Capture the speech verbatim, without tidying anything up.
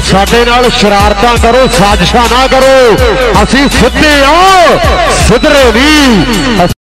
साडे नाल शरारतां करो, साजिशां ना करो। असीं सिद्धे आ, सिधरे नहीं।